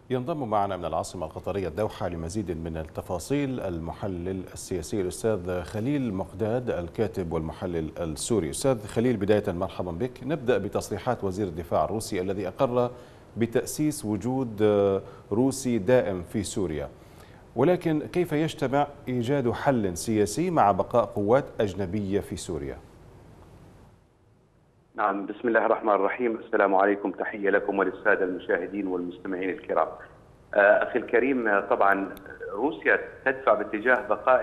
ينضم معنا من العاصمة القطرية الدوحة لمزيد من التفاصيل المحلل السياسي الأستاذ خليل مقداد الكاتب والمحلل السوري. أستاذ خليل، بداية مرحبا بك. نبدأ بتصريحات وزير الدفاع الروسي الذي أقر بتأسيس وجود روسي دائم في سوريا، ولكن كيف يجتمع إيجاد حل سياسي مع بقاء قوات أجنبية في سوريا؟ نعم، بسم الله الرحمن الرحيم. السلام عليكم، تحية لكم وللسادة المشاهدين والمستمعين الكرام. أخي الكريم، طبعا روسيا تدفع باتجاه بقاء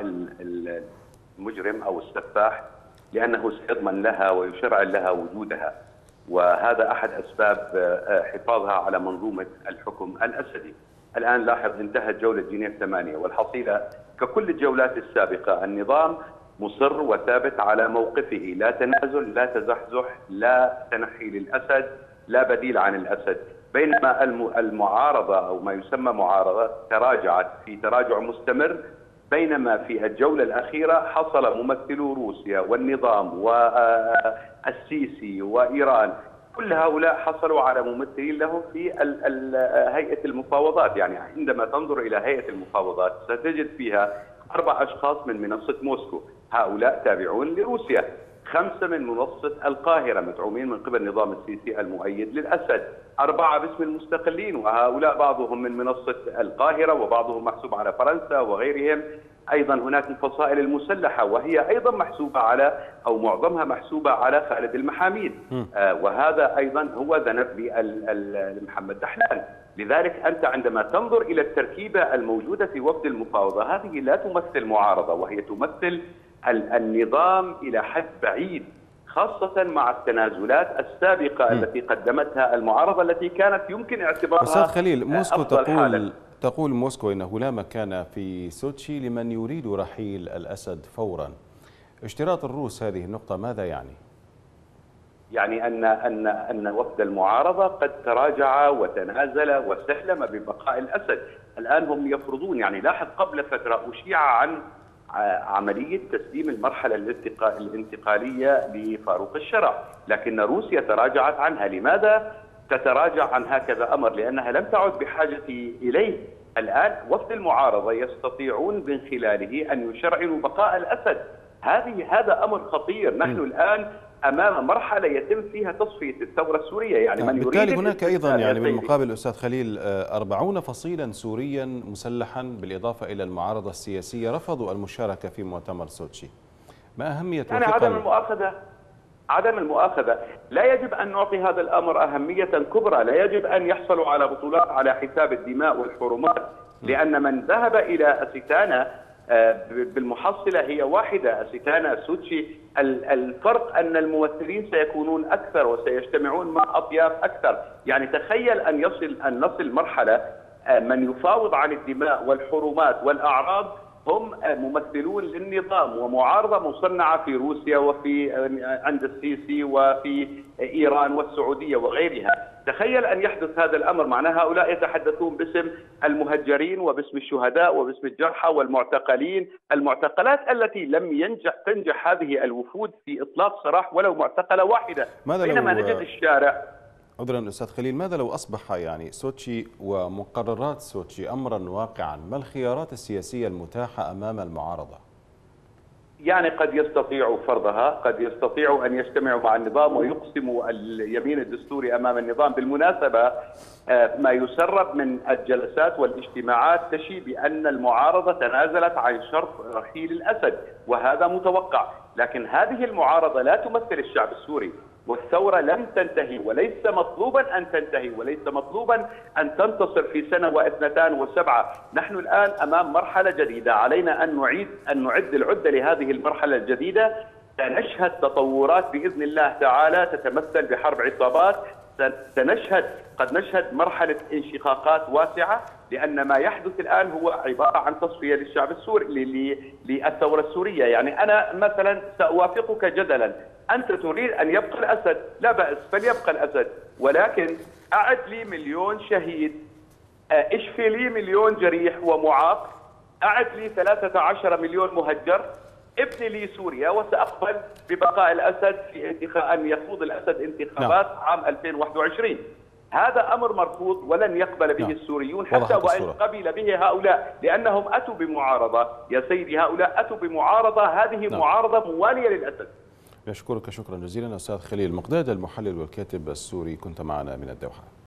المجرم أو السفاح لأنه سيضمن لها ويشرع لها وجودها، وهذا أحد أسباب حفاظها على منظومة الحكم الأسدي. الآن لاحظ، انتهت جولة جنيف 8 والحصيلة ككل الجولات السابقة النظام مصر وثابت على موقفه، لا تنازل، لا تزحزح، لا تنحي للأسد، لا بديل عن الأسد. بينما المعارضة أو ما يسمى معارضة تراجعت في تراجع مستمر، بينما في الجولة الأخيرة حصل ممثلو روسيا والنظام والسيسي وإيران، كل هؤلاء حصلوا على ممثلين لهم في هيئة المفاوضات. يعني عندما تنظر إلى هيئة المفاوضات ستجد فيها 4 أشخاص من منصة موسكو، هؤلاء تابعون لروسيا، 5 من منصة القاهرة مدعومين من قبل نظام السيسي المؤيد للأسد، 4 باسم المستقلين وهؤلاء بعضهم من منصة القاهرة وبعضهم محسوب على فرنسا وغيرهم. أيضا هناك الفصائل المسلحة وهي أيضا محسوبة على أو معظمها محسوبة على خالد المحاميد، وهذا أيضا هو ذنب محمد دحلان. لذلك أنت عندما تنظر إلى التركيبة الموجودة في وفد المفاوضة، هذه لا تمثل معارضة، وهي تمثل النظام إلى حد بعيد، خاصة مع التنازلات السابقة التي قدمتها المعارضة التي كانت يمكن اعتبارها أستاذ خليل، موسكو أفضل تقول موسكو إنه لا مكان في سوتشي لمن يريد رحيل الأسد فورا. اشتراط الروس هذه النقطة ماذا يعني؟ يعني أن وفد المعارضة قد تراجع وتنازل وسلم ببقاء الأسد. الآن هم يفرضون، يعني لاحظ قبل فترة أشيع عن عملية تسليم المرحلة الانتقالية لفاروق الشرع، لكن روسيا تراجعت عنها. لماذا تتراجع عن هكذا أمر؟ لأنها لم تعد بحاجة إليه. الآن وفد المعارضة يستطيعون من خلاله أن يشرعنوا بقاء الأسد. هذا أمر خطير. نحن الآن أمام مرحلة يتم فيها تصفية الثورة السورية، يعني من بالتالي يريد هناك أيضا يعني بالمقابل أستاذ خليل 40 فصيلا سوريا مسلحا بالإضافة إلى المعارضة السياسية رفضوا المشاركة في مؤتمر سوتشي. ما أهمية يعني عدم المؤاخذة لا يجب أن نعطي هذا الأمر أهمية كبرى، لا يجب أن يحصلوا على بطولات على حساب الدماء والحرمات، لأن من ذهب إلى أستانا بالمحصلة هي واحدة، أستانا سوتشي. الفرق أن الممثلين سيكونون أكثر وسيجتمعون مع أطياف أكثر. يعني تخيل أن نصل مرحلة من يفاوض عن الدماء والحرمات والأعراض هم ممثلون للنظام ومعارضة مصنعة في روسيا وفي عند السيسي وفي إيران والسعودية وغيرها. تخيل أن يحدث هذا الأمر، معناه هؤلاء يتحدثون باسم المهجرين وباسم الشهداء وباسم الجرحى والمعتقلين، المعتقلات التي لم تنجح هذه الوفود في إطلاق سراح ولو معتقلة واحدة، بينما نجد الشارع. عذرا أستاذ خليل، ماذا لو أصبح يعني سوتشي ومقررات سوتشي أمرا واقعا؟ ما الخيارات السياسية المتاحة أمام المعارضة؟ يعني قد يستطيعوا فرضها، قد يستطيعوا أن يجتمعوا مع النظام ويقسموا اليمين الدستوري أمام النظام. بالمناسبة ما يسرب من الجلسات والاجتماعات تشي بأن المعارضة تنازلت عن شرط رحيل الأسد، وهذا متوقع، لكن هذه المعارضة لا تمثل الشعب السوري، والثورة لم تنتهي وليس مطلوبا أن تنتهي وليس مطلوبا أن تنتصر في سنة و7. نحن الآن أمام مرحلة جديدة، علينا أن نعد العدة لهذه المرحلة الجديدة. سنشهد تطورات بإذن الله تعالى تتمثل بحرب عصابات، قد نشهد مرحلة انشقاقات واسعة، لأن ما يحدث الآن هو عبارة عن تصفية للشعب السوري للثورة السورية. يعني أنا مثلا سأوافقك جدلا، أنت تريد أن يبقى الأسد، لا بأس فليبقى الأسد، ولكن أعد لي 1,000,000 شهيد، اشفي لي 1,000,000 جريح ومعاق، أعد لي 13 مليون مهجر، ابني لي سوريا، وسأقبل ببقاء الأسد في أن يخوض الأسد انتخابات عام 2021. هذا أمر مرفوض ولن يقبل به السوريون حتى وإن قبل به هؤلاء، لأنهم أتوا بمعارضة يا سيدي، هؤلاء أتوا بمعارضة، هذه معارضة موالية للأسد. أشكرك شكرا جزيلا أستاذ خليل مقداد، المحلل والكاتب السوري، كنت معنا من الدوحة.